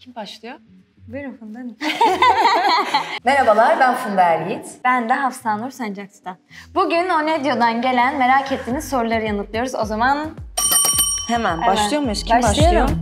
Kim başlıyor? Buyurun Funda Hanım. Merhabalar, ben Funda Eryiğit. Ben de Hafsa Nur Sancaksu'dan. Bugün O Ne Diyor'dan gelen merak ettiğiniz soruları yanıtlıyoruz. O zaman... Hemen başlıyor muyuz? Kim Başlayalım. başlıyor?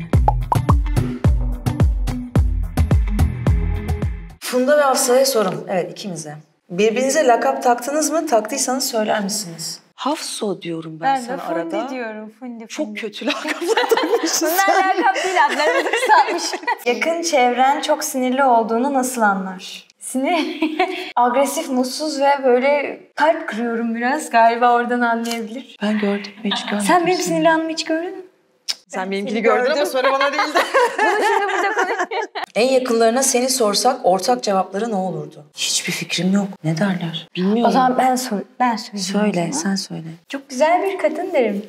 Funda ve Hafsa'ya sorum. Evet, ikimize. Birbirinize lakap taktınız mı? Taktıysanız söyler misiniz? Hafso diyorum ben sana arada. Ben de Fundi diyorum. Fundi. Çok kötü lakaplar takmışsın Bunlar lakap değil, adlarımızı kısaltmış. Yakın çevren çok sinirli olduğunu nasıl anlar? Sinir, agresif, mutsuz ve böyle kalp kırıyorum biraz. Galiba oradan anlayabilir. Ben gördüm mü hiç görmedim. Sen benim sinirli anımı hiç gördün mü? Sen benimkini gördün ama sonra bana değildi. Bunu şimdi burada konuşuyor. En yakınlarına seni sorsak ortak cevapları ne olurdu? Hiçbir fikrim yok. Ne derler? Bilmiyorum. O zaman ben söyleyeyim. Söyle, sen söyle. Çok güzel bir kadın derim.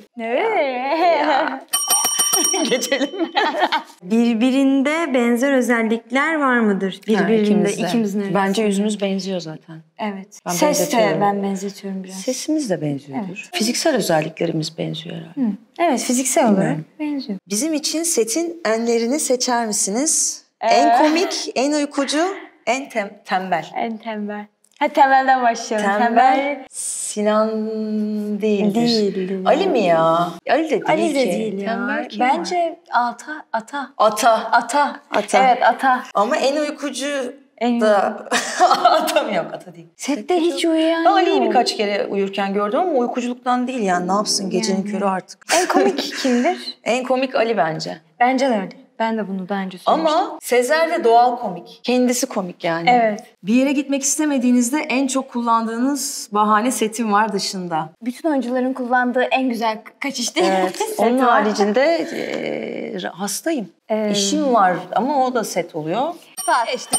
Geçelim. Birbirinde benzer özellikler var mıdır? Birbirinde, ikimizin arasında. Bence yüzümüz benziyor zaten. Evet. Ben Ses de ben benzetiyorum biraz. Sesimiz de benziyordur. Evet. Fiziksel özelliklerimiz benziyor herhalde. Hı. Evet, fiziksel olarak benziyor. Bizim için setin enlerini seçer misiniz? En komik, en uykucu, en tembel. En tembel. Hadi temelden başlayalım. Tembel Sinan değildir. Değil. Ali mi ya? Ali de değil Ali de ki. değil ya. Tembel kim Bence var? Ata. Ata. Evet, Ata. Ama en uykucu En da Ata mı yok? Ata değil. Sette hiç uyuyan Ben Ali'yi yok. birkaç kere uyurken gördüm ama uykuculuktan değil yani. Ne yapsın gecenin körü artık. En komik kimdir? En komik Ali bence. Bence de öyle. Ben de bunu daha önce söylemiştim. Ama Sezer de doğal komik. Kendisi komik yani. Evet. Bir yere gitmek istemediğinizde en çok kullandığınız bahane setin var dışında. Bütün oyuncuların kullandığı en güzel kaçış değil mi? Evet. Seti Onun var. haricinde hastayım. İşim var ama o da set oluyor. İşte.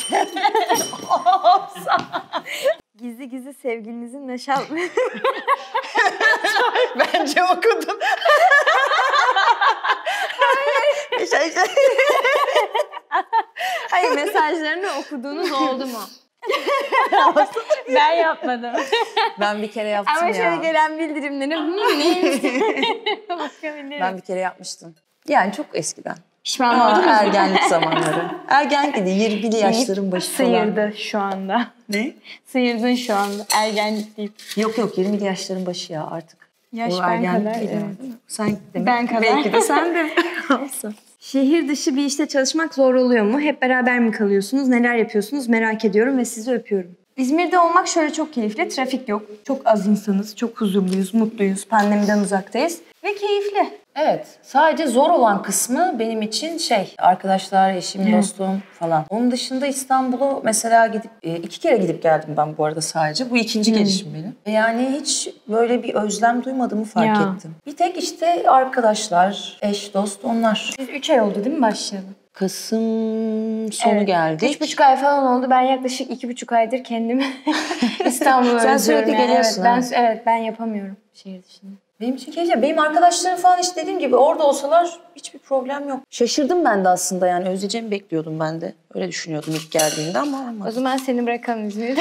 Gizli gizli sevgilinizin neşal... Bence okudum. Hayır, mesajlarını okuduğunuz oldu mu? Ben yapmadım. Ben bir kere yaptım Ama ya. şöyle gelen bildirimleri neymiş? Bakabilirim. Ben bir kere yapmıştım. Yani çok eskiden. Pişman Ama oldum. ergenlik zamanları. Ergenlik değil, 20'li yaşların başı falan. Sıyırdı şu anda. Ne? Sıyırdın şu anda. Ergenlik deyip. Yok 20'li yaşların başı ya artık. Yaş O ben ergenlik kadar. değil Evet. yani. Sen demek Ben kadar. belki de sen de. Şehir dışı bir işte çalışmak zor oluyor mu? Hep beraber mi kalıyorsunuz? Neler yapıyorsunuz? Merak ediyorum ve sizi öpüyorum. İzmir'de olmak şöyle çok keyifli. Trafik yok. Çok az insanız. Çok huzurluyuz, mutluyuz. Pandemiden uzaktayız. Ve keyifli. Evet. Sadece zor olan kısmı benim için arkadaşlar, eşim, dostum falan. Onun dışında İstanbul'u mesela gidip 2 kere gidip geldim ben bu arada sadece. Bu 2. gelişim benim. Yani hiç böyle bir özlem duymadığımı fark ettim. Bir tek işte arkadaşlar, eş, dost onlar. Biz 3 ay oldu değil mi başlayalı? Kasım sonu geldik. 3,5 ay falan oldu. Ben yaklaşık 2,5 aydır kendimi İstanbul'a Sen özlüyorum. sürekli yani. geliyorsun. Evet, ben yapamıyorum şehir dışında. Benim için keyifli. Benim arkadaşlarım falan işte dediğim gibi orada olsalar hiçbir problem yok. Şaşırdım ben de aslında yani özleyeceğimi bekliyordum ben de. Öyle düşünüyordum ilk geldiğimde ama olmadı. O zaman seni bırakalım İzmir'de.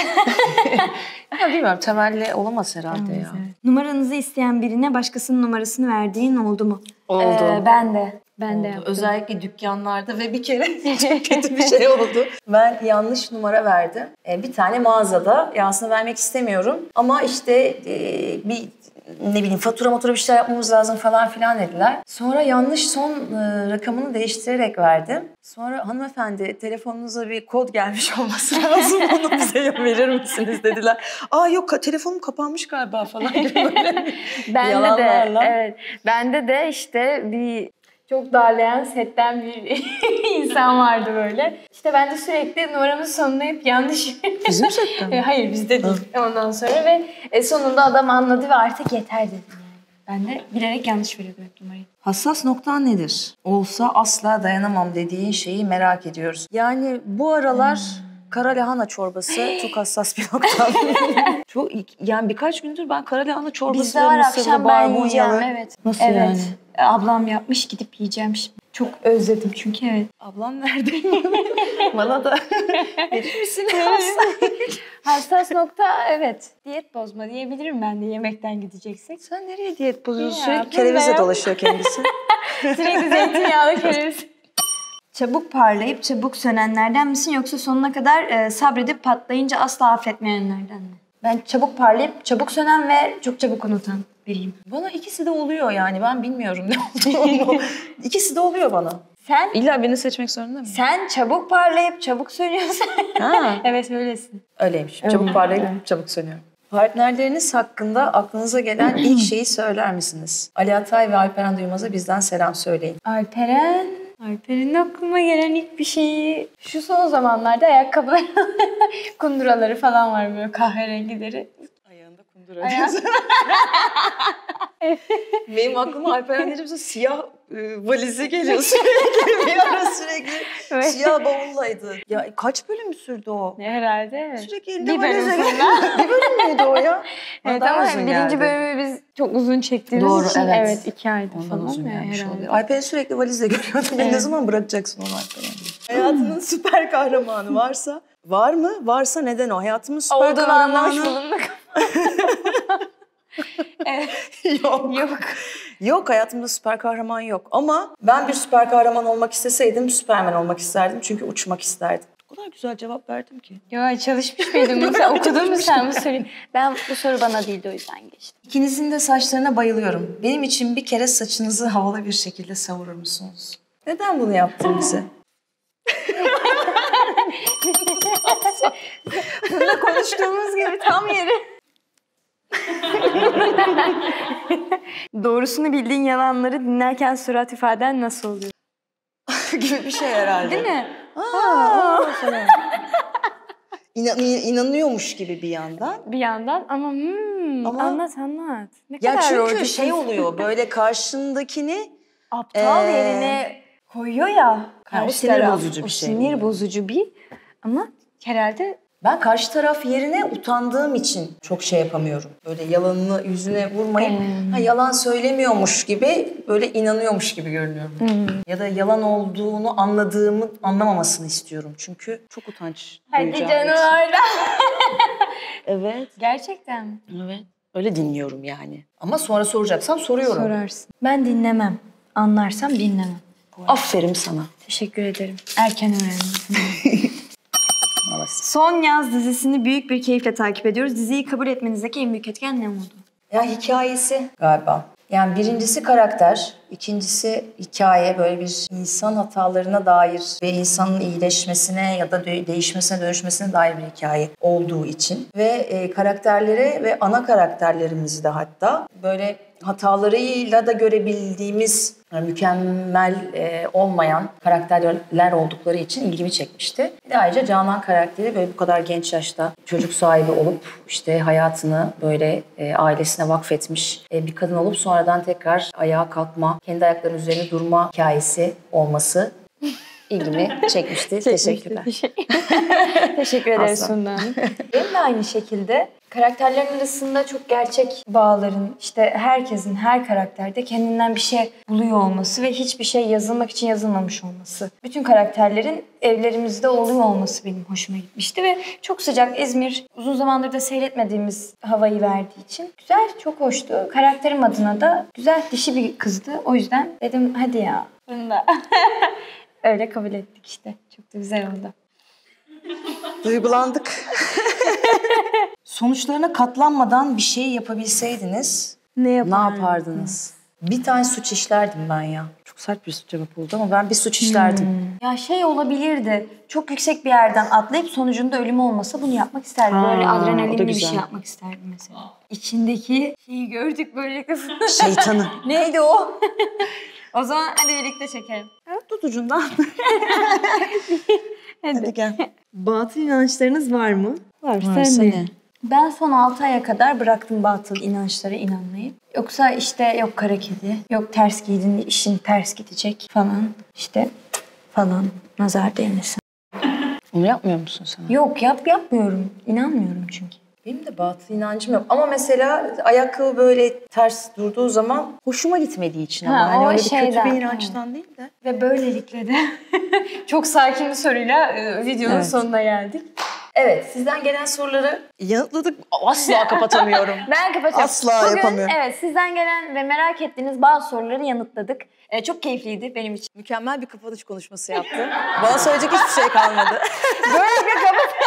Ya bilmiyorum temelli olamaz herhalde ya. Evet. Numaranızı isteyen birine başkasının numarasını verdiğin oldu mu? Oldu. Ben de. Ben de yaptım. Özellikle dükkanlarda ve bir kere çok kötü bir şey oldu. Ben yanlış numara verdim. Bir tane mağazada aslında vermek istemiyorum ama işte bir fatura bir şeyler yapmamız lazım falan filan dediler. Sonra yanlış son rakamını değiştirerek verdim. Sonra hanımefendi telefonunuza bir kod gelmiş olması lazım. Onu bize verir misiniz dediler. Yok telefonum kapanmış galiba falan gibi böyle yalanlarla. Evet. Bende de işte bir çok darlayan setten bir insan vardı böyle. İşte ben de sürekli numaramın sonuna hep yanlış. Bizim setten mi? Hayır bizde değil. Ondan sonra ve sonunda adam anladı ve artık yeter dedi. Ben de bilerek yanlış veriyordum hep numarayı. Hassas noktan nedir? Olsa asla dayanamam dediğin şeyi merak ediyoruz. Yani bu aralar kara lahana çorbası çok hassas bir nokta. Yani birkaç gündür ben kara lahana çorbası Bizde var akşam ben yiyeceğim. Evet. Nasıl evet. yani? Ablam yapmış gidip yiyeceğim şimdi. Çok özledim çünkü evet. Ablam nerede? Bana da verir misin? Hassas nokta evet. Diyet bozma diyebilirim ben de yemekten gideceksek. Sen nereye diyet bozuyorsun? Ya, Sürekli kerevizle dolaşıyor kendisi. Sürekli zeytinyağlı kereviz. Çabuk parlayıp çabuk sönenlerden misin yoksa sonuna kadar sabredip patlayınca asla affetmeyenlerden mi? Ben çabuk parlayıp çabuk sönen ve çok çabuk unutan biriyim. Bana ikisi de oluyor yani. Ben bilmiyorum ne olduğunu. İkisi de oluyor bana. Sen? İlla birini seçmek zorunda mıyım? Sen çabuk parlayıp çabuk sönüyorsun. Ha. Evet öylesin. Öyleymiş. Çabuk parlayıp çabuk sönüyorum. Partnerleriniz hakkında aklınıza gelen ilk şeyi söyler misiniz? Ali Atay ve Alperen Duymaz'a bizden selam söyleyin. Alperen'in aklıma gelen ilk bir şeyi şu son zamanlarda ayakkabıları kunduraları falan var böyle kahverengileri. Ayağında kundura diyorsun. Benim aklıma Alperen dediğimizde siyah valizi geliyor sürekli. Bir ara sürekli siyah bavuldaydı. Ya kaç bölüm sürdü o? Herhalde. Sürekli elinde Bir bölüm valizle sonra. Bir bölüm müydü o ya? Evet Daha ama uzun birinci geldi. bölümü biz çok uzun çektiğimiz Doğru, için evet. 2 ayda Ondan falan uzun ya gelmiş herhalde. oluyor. Alper'i sürekli valizle görüyordum. Evet. Ne zaman bırakacaksın onu Alper'i? Hayatının süper kahramanı varsa, var mı? Varsa neden o? Hayatımın süper Olduğunu anlamış kahramanı... bulunduk. Yok. Yok, hayatımda süper kahraman yok. Ama ben bir süper kahraman olmak isteseydim Süperman olmak isterdim. Çünkü uçmak isterdim. O kadar güzel cevap verdim ki. Ya çalışmış mıydın? Sen okudun mu sen bu soruyu? Bu soru bana değildi o yüzden geçtim. İkinizin de saçlarına bayılıyorum. Benim için bir kere saçınızı havalı bir şekilde savurur musunuz? Neden bunu yaptın bize? Burada konuştuğumuz gibi tam yeri. Doğrusunu bildiğin yalanları dinlerken surat ifaden nasıl oluyor? gibi bir şey herhalde. Değil mi? Falan. İnanıyormuş gibi bir yandan. Bir yandan ama, Ama- anlat. Ne Ya kadar çünkü romantik. şey oluyor böyle karşındakini Aptal yerine koyuyor ya. o Karşı sinir taraf. bozucu bir şey Sinir oluyor. bozucu bir ama herhalde ben karşı taraf yerine utandığım için çok şey yapamıyorum. Böyle yalanını yüzüne vurmayıp yalan söylemiyormuş gibi böyle inanıyormuş gibi görünüyorum. Ya da yalan olduğunu anlamamasını istiyorum. Çünkü çok utanç hadi duyacağım canım için. öyle. Evet. Gerçekten mi? Evet. Öyle dinliyorum yani. Ama sonra soracaksam soruyorum. Sorarsın. Ben dinlemem. Anlarsam dinlemem. Aferin sana. Teşekkür ederim. Erken öğrendim. Alasın. Son Yaz dizisini büyük bir keyifle takip ediyoruz. Diziyi kabul etmenizdeki en büyük etken ne oldu? Ya hikayesi galiba. Yani birincisi karakter, ikincisi hikaye, böyle bir insan hatalarına dair ve insanın iyileşmesine ya da değişmesine, dönüşmesine dair bir hikaye olduğu için. Ve karakterleri ve ana karakterlerimizi de hatta böyle hatalarıyla da görebildiğimiz mükemmel olmayan karakterler oldukları için ilgimi çekmişti. Bir de ayrıca Canan karakteri böyle bu kadar genç yaşta çocuk sahibi olup işte hayatını böyle ailesine vakfetmiş bir kadın olup sonradan tekrar ayağa kalkma, kendi ayaklarının üzerine durma hikayesi olması ilgimi çekmişti. Teşekkürler. Teşekkür ederiz Aslan. Sunda Hanım. Benim de aynı şekilde karakterlerin arasında çok gerçek bağların, işte herkesin, her karakterde kendinden bir şey buluyor olması ve hiçbir şey yazılmak için yazılmamış olması. Bütün karakterlerin evlerimizde oluyor olması benim hoşuma gitmişti ve çok sıcak İzmir, uzun zamandır da seyretmediğimiz havayı verdiği için güzel, çok hoştu. Karakterim adına da güzel, dişi bir kızdı. O yüzden dedim hadi ya. Bunda. Öyle kabul ettik işte. Çok da güzel oldu. Duygulandık. Sonuçlarına katlanmadan bir şey yapabilseydiniz Ne yapardınız? Bir tane suç işlerdim ben ya. Çok sert bir cevap oldu ama ben bir suç işlerdim. Ya şey olabilirdi. Çok yüksek bir yerden atlayıp sonucunda ölüm olmasa bunu yapmak isterdim. Ha, Böyle o da adrenalinli bir güzel. şey yapmak isterdim mesela. İçindeki şeyi gördük böylelikle. Şeytanı. Neydi o? O zaman hadi birlikte çekelim. Tut ucundan. Hadi gel. Batıl inançlarınız var mı? Varsa ne? Ben son 6 aya kadar bıraktım batıl inançlara inanmayı. Yoksa işte yok kara kedi, yok ters giydin işin ters gidecek falan. İşte falan nazar değmesin. Onu yapmıyor musun sen? Yok yapmıyorum. İnanmıyorum çünkü. Benim de batıl inancım yok. Ama mesela ayakkabı böyle ters durduğu zaman hoşuma gitmediği için ama. Ha, Yani o öyle bir kötü şeyden, bir inançtan değil de. Ve böylelikle de çok sakin bir soruyla videonun sonuna geldik. Evet, sizden gelen soruları yanıtladık. Asla kapatamıyorum. Ben kapatacağım. Asla Bugün, yapamıyorum. evet, sizden gelen ve merak ettiğiniz bazı soruları yanıtladık. Çok keyifliydi benim için. Mükemmel bir kapanış konuşması yaptı. Bana söyleyecek hiçbir şey kalmadı. Böyle bir kapat.